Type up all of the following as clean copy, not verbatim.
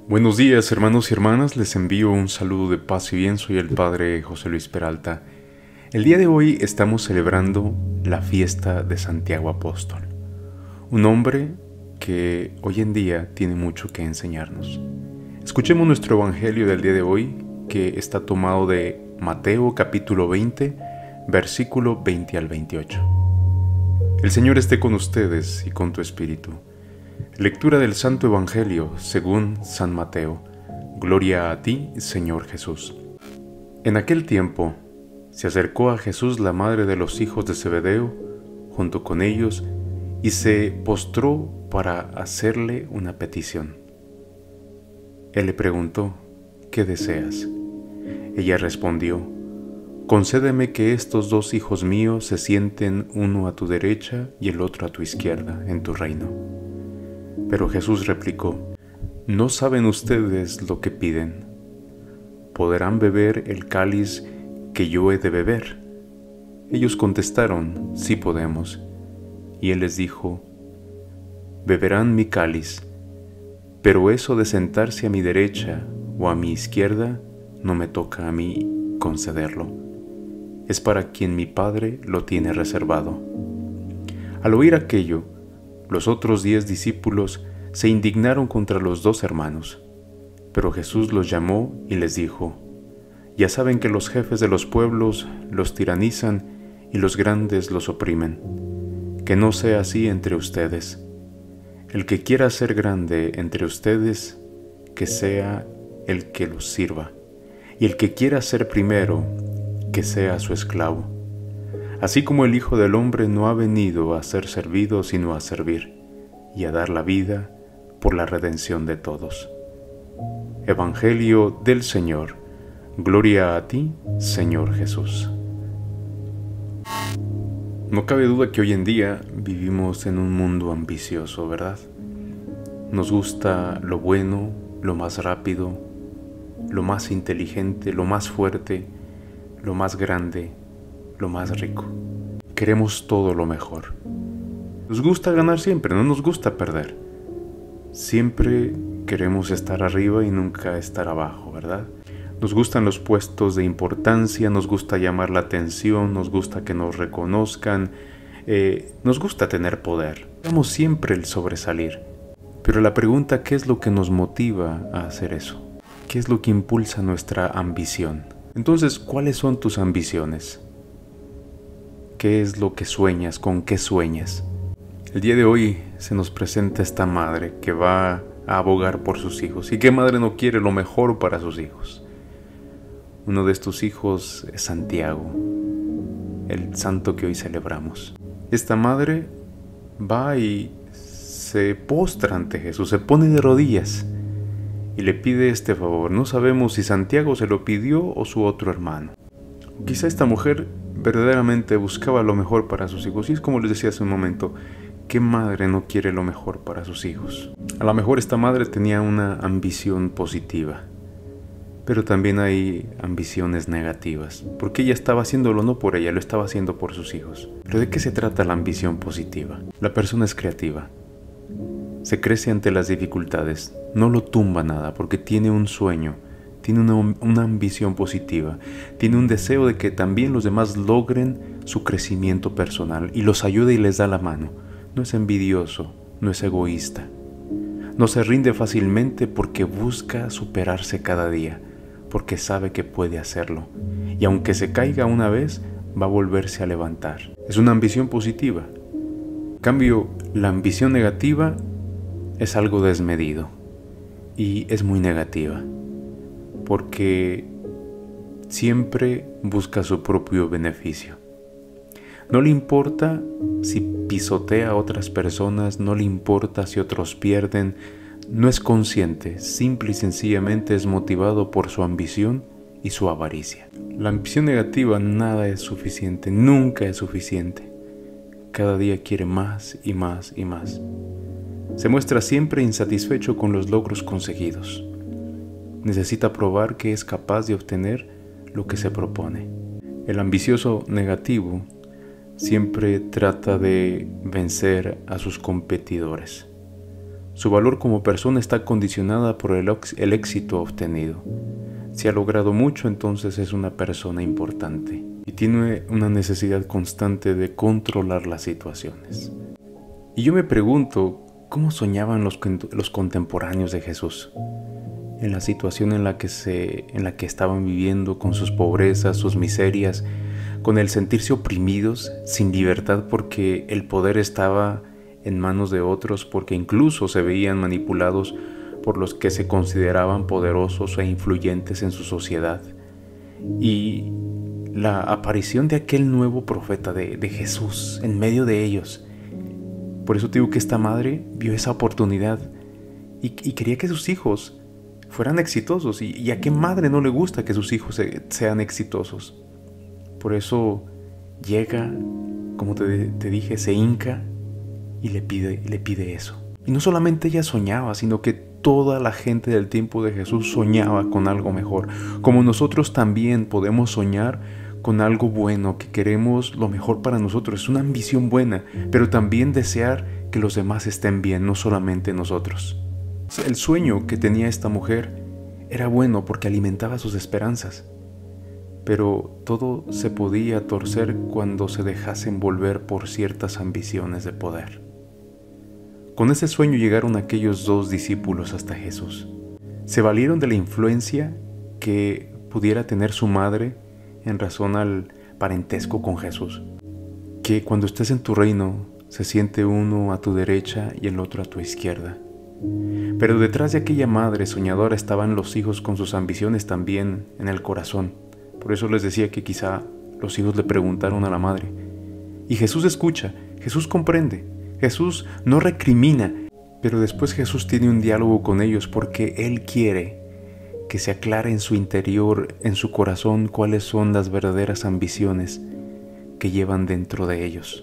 Buenos días, hermanos y hermanas, les envío un saludo de paz y bien. Soy el Padre José Luis Peralta. El día de hoy estamos celebrando la fiesta de Santiago Apóstol, un hombre que hoy en día tiene mucho que enseñarnos. Escuchemos nuestro evangelio del día de hoy, que está tomado de Mateo capítulo 20, versículo 20 al 28. El Señor esté con ustedes y con tu espíritu. Lectura del Santo Evangelio según San Mateo. Gloria a ti, Señor Jesús. En aquel tiempo se acercó a Jesús la madre de los hijos de Zebedeo, junto con ellos, y se postró para hacerle una petición. Él le preguntó: ¿qué deseas? Ella respondió: concédeme que estos dos hijos míos se sienten uno a tu derecha y el otro a tu izquierda en tu reino. Pero Jesús replicó: ¿no saben ustedes lo que piden? ¿Podrán beber el cáliz que yo he de beber? Ellos contestaron: sí podemos. Y él les dijo: beberán mi cáliz, pero eso de sentarse a mi derecha o a mi izquierda no me toca a mí concederlo. Es para quien mi Padre lo tiene reservado. Al oír aquello, los otros 10 discípulos se indignaron contra los 2 hermanos, pero Jesús los llamó y les dijo: ya saben que los jefes de los pueblos los tiranizan y los grandes los oprimen. Que no sea así entre ustedes. El que quiera ser grande entre ustedes, que sea el que los sirva, y el que quiera ser primero, que sea su esclavo. Así como el Hijo del Hombre no ha venido a ser servido, sino a servir, y a dar la vida por la redención de todos. Evangelio del Señor. Gloria a ti, Señor Jesús. No cabe duda que hoy en día vivimos en un mundo ambicioso, ¿verdad? Nos gusta lo bueno, lo más rápido, lo más inteligente, lo más fuerte, lo más grande, lo más rico. Queremos todo lo mejor. Nos gusta ganar siempre, no nos gusta perder. Siempre queremos estar arriba y nunca estar abajo, ¿verdad? Nos gustan los puestos de importancia, nos gusta llamar la atención, nos gusta que nos reconozcan, nos gusta tener poder. Queremos siempre el sobresalir. Pero la pregunta: ¿qué es lo que nos motiva a hacer eso? ¿Qué es lo que impulsa nuestra ambición? Entonces, ¿cuáles son tus ambiciones? ¿Qué es lo que sueñas? ¿Con qué sueñas? El día de hoy se nos presenta esta madre que va a abogar por sus hijos. ¿Y qué madre no quiere lo mejor para sus hijos? Uno de estos hijos es Santiago, el santo que hoy celebramos. Esta madre va y se postra ante Jesús, se pone de rodillas y le pide este favor. No sabemos si Santiago se lo pidió o su otro hermano. Quizá esta mujer verdaderamente buscaba lo mejor para sus hijos. Y es como les decía hace un momento: ¿qué madre no quiere lo mejor para sus hijos? A lo mejor esta madre tenía una ambición positiva, pero también hay ambiciones negativas, porque ella estaba haciéndolo no por ella, lo estaba haciendo por sus hijos. ¿Pero de qué se trata la ambición positiva? La persona es creativa, se crece ante las dificultades, no lo tumba nada, porque tiene un sueño, tiene una ambición positiva, tiene un deseo de que también los demás logren su crecimiento personal y los ayuda y les da la mano. No es envidioso, no es egoísta, no se rinde fácilmente porque busca superarse cada día, porque sabe que puede hacerlo, y aunque se caiga una vez, va a volverse a levantar. Es una ambición positiva. En cambio, la ambición negativa es algo desmedido y es muy negativa, porque siempre busca su propio beneficio. No le importa si pisotea a otras personas, no le importa si otros pierden. No es consciente, simple y sencillamente es motivado por su ambición y su avaricia. La ambición negativa nada es suficiente, nunca es suficiente. Cada día quiere más y más y más. Se muestra siempre insatisfecho con los logros conseguidos. Necesita probar que es capaz de obtener lo que se propone. El ambicioso negativo siempre trata de vencer a sus competidores. Su valor como persona está condicionada por el éxito obtenido. Si ha logrado mucho, entonces es una persona importante y tiene una necesidad constante de controlar las situaciones. Y yo me pregunto, ¿cómo soñaban los contemporáneos de Jesús? En la situación en la que estaban viviendo, con sus pobrezas, sus miserias, con el sentirse oprimidos, sin libertad porque el poder estaba en manos de otros, porque incluso se veían manipulados por los que se consideraban poderosos e influyentes en su sociedad. Y la aparición de aquel nuevo profeta de Jesús en medio de ellos. Por eso digo que esta madre vio esa oportunidad y quería que sus hijos fueran exitosos. ¿Y a qué madre no le gusta que sus hijos sean exitosos? Por eso llega, como te dije, se hinca y le pide eso. Y no solamente ella soñaba, sino que toda la gente del tiempo de Jesús soñaba con algo mejor. Como nosotros también podemos soñar con algo bueno, que queremos lo mejor para nosotros. Es una ambición buena, pero también desear que los demás estén bien, no solamente nosotros. El sueño que tenía esta mujer era bueno porque alimentaba sus esperanzas. Pero todo se podía torcer cuando se dejase envolver por ciertas ambiciones de poder. Con ese sueño llegaron aquellos 2 discípulos hasta Jesús. Se valieron de la influencia que pudiera tener su madre en razón al parentesco con Jesús. Que cuando estés en tu reino se siente uno a tu derecha y el otro a tu izquierda. Pero detrás de aquella madre soñadora estaban los hijos con sus ambiciones también en el corazón. Por eso les decía que quizá los hijos le preguntaron a la madre. Y Jesús escucha, Jesús comprende, Jesús no recrimina, pero después Jesús tiene un diálogo con ellos porque Él quiere que se aclare en su interior, en su corazón, cuáles son las verdaderas ambiciones que llevan dentro de ellos.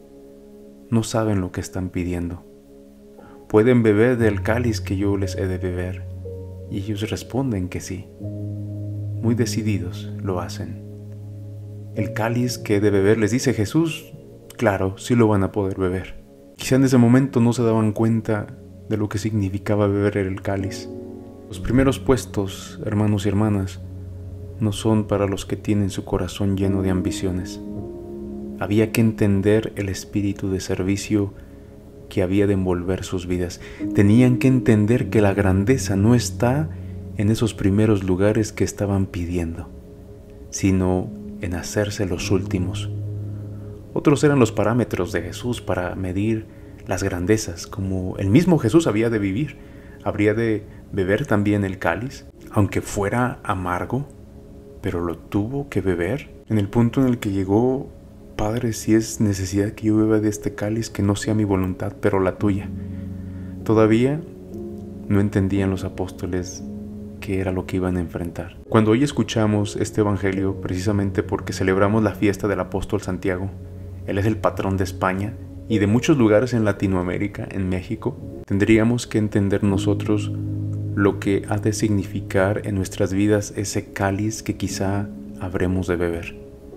No saben lo que están pidiendo. Pueden beber del cáliz que yo les he de beber, y ellos responden que sí. Muy decididos lo hacen. El cáliz que he de beber, les dice Jesús, claro, sí lo van a poder beber. Quizá en ese momento no se daban cuenta de lo que significaba beber el cáliz. Los primeros puestos, hermanos y hermanas, no son para los que tienen su corazón lleno de ambiciones. Había que entender el espíritu de servicio que había de envolver sus vidas. Tenían que entender que la grandeza no está en esos primeros lugares que estaban pidiendo, sino en hacerse los últimos. Otros eran los parámetros de Jesús para medir las grandezas, como el mismo Jesús había de vivir. Habría de beber también el cáliz, aunque fuera amargo, pero lo tuvo que beber. En el punto en el que llegó, Padre, si es necesidad que yo beba de este cáliz, que no sea mi voluntad, pero la tuya. Todavía no entendían los apóstoles qué era lo que iban a enfrentar. Cuando hoy escuchamos este evangelio, precisamente porque celebramos la fiesta del apóstol Santiago, él es el patrón de España y de muchos lugares en Latinoamérica, en México, tendríamos que entender nosotros lo que ha de significar en nuestras vidas ese cáliz que quizá habremos de beber.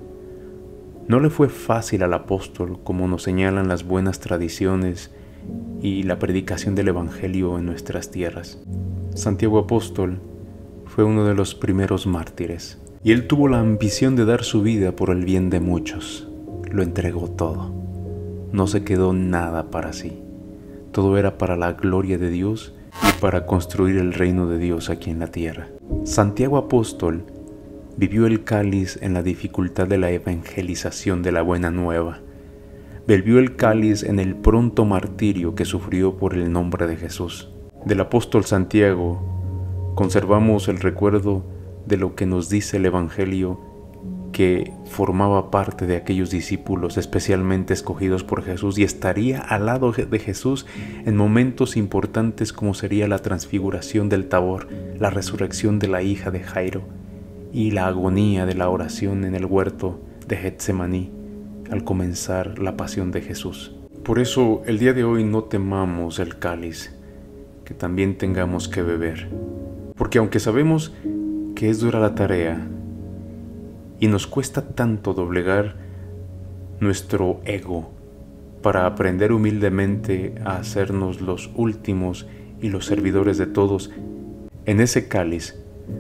No le fue fácil al apóstol, como nos señalan las buenas tradiciones y la predicación del evangelio en nuestras tierras. Santiago apóstol fue uno de los primeros mártires, y él tuvo la ambición de dar su vida por el bien de muchos. Lo entregó todo. No se quedó nada para sí. Todo era para la gloria de Dios y para construir el reino de Dios aquí en la tierra. Santiago apóstol vivió el cáliz en la dificultad de la evangelización de la buena nueva. Bebió el cáliz en el pronto martirio que sufrió por el nombre de Jesús. Del apóstol Santiago conservamos el recuerdo de lo que nos dice el Evangelio, que formaba parte de aquellos discípulos especialmente escogidos por Jesús y estaría al lado de Jesús en momentos importantes como sería la transfiguración del Tabor, la resurrección de la hija de Jairo y la agonía de la oración en el huerto de Getsemaní al comenzar la pasión de Jesús. Por eso el día de hoy no temamos el cáliz que también tengamos que beber, porque aunque sabemos que es dura la tarea y nos cuesta tanto doblegar nuestro ego para aprender humildemente a hacernos los últimos y los servidores de todos, en ese cáliz,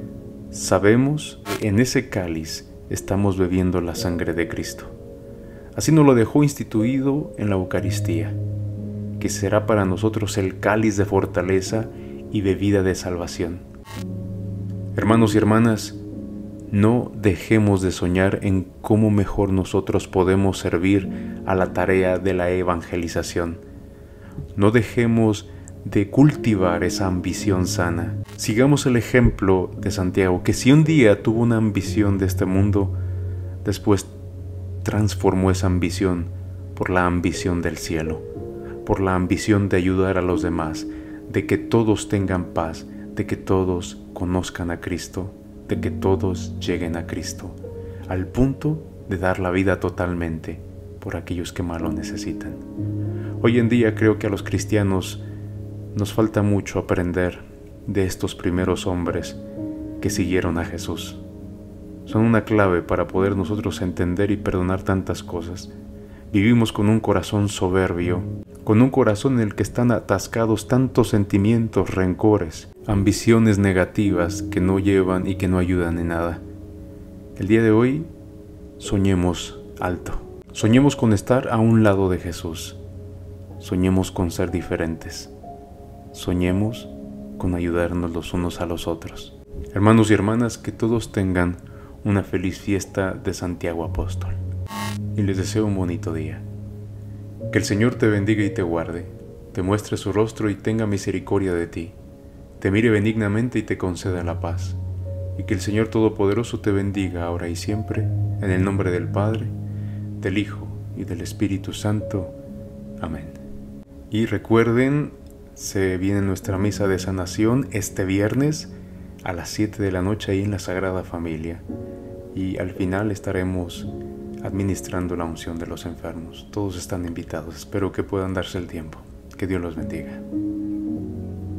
sabemos que en ese cáliz estamos bebiendo la sangre de Cristo. Así nos lo dejó instituido en la Eucaristía, que será para nosotros el cáliz de fortaleza y bebida de salvación. Hermanos y hermanas, no dejemos de soñar en cómo mejor nosotros podemos servir a la tarea de la evangelización. No dejemos de cultivar esa ambición sana. Sigamos el ejemplo de Santiago, que si un día tuvo una ambición de este mundo, después transformó esa ambición por la ambición del cielo, por la ambición de ayudar a los demás, de que todos tengan paz, de que todos conozcan a Cristo, de que todos lleguen a Cristo, al punto de dar la vida totalmente por aquellos que más lo necesitan. Hoy en día creo que a los cristianos nos falta mucho aprender de estos primeros hombres que siguieron a Jesús. Son una clave para poder nosotros entender y perdonar tantas cosas. Vivimos con un corazón soberbio, con un corazón en el que están atascados tantos sentimientos, rencores, ambiciones negativas que no llevan y que no ayudan en nada. El día de hoy, soñemos alto. Soñemos con estar a un lado de Jesús. Soñemos con ser diferentes. Soñemos con ayudarnos los unos a los otros. Hermanos y hermanas, que todos tengan una feliz fiesta de Santiago Apóstol. Y les deseo un bonito día. Que el Señor te bendiga y te guarde, te muestre su rostro y tenga misericordia de ti, te mire benignamente y te conceda la paz. Y que el Señor Todopoderoso te bendiga ahora y siempre, en el nombre del Padre, del Hijo y del Espíritu Santo. Amén. Y recuerden, se viene nuestra misa de sanación este viernes a las 7 de la noche ahí en la Sagrada Familia. Y al final estaremos administrando la unción de los enfermos. Todos están invitados. Espero que puedan darse el tiempo. Que Dios los bendiga.